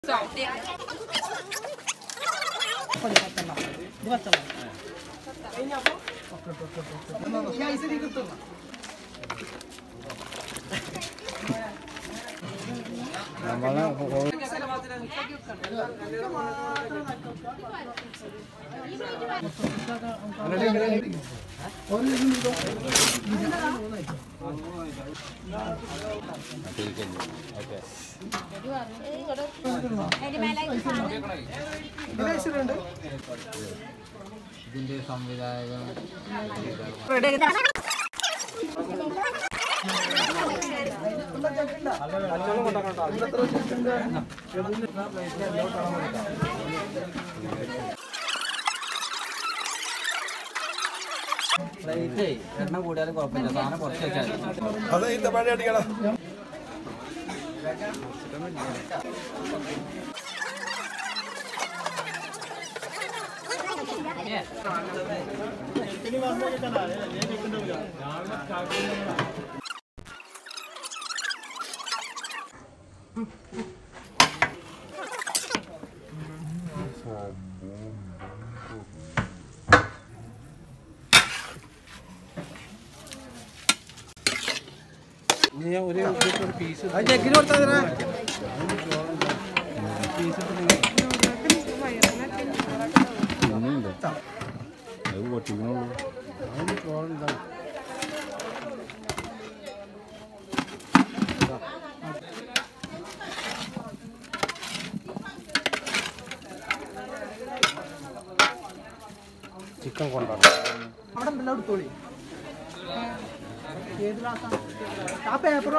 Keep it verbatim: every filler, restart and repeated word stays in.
Ini apa? Ya isi dikit tuh. Namanya pokoknya. ഇതിന്റെ സംവിധായകൻ എണ്ണം കൂടിയാലും കുഴപ്പമില്ല സാധനം കുറച്ച് വെച്ചാൽ ഒരു പീസ് ചിക്കൻ കൊണ്ടാണ് അവിടെ എന്തെല്ലാം എടുത്തോളി ഏത് ക്ലാസ്സാണ് ആ പേപ്പർ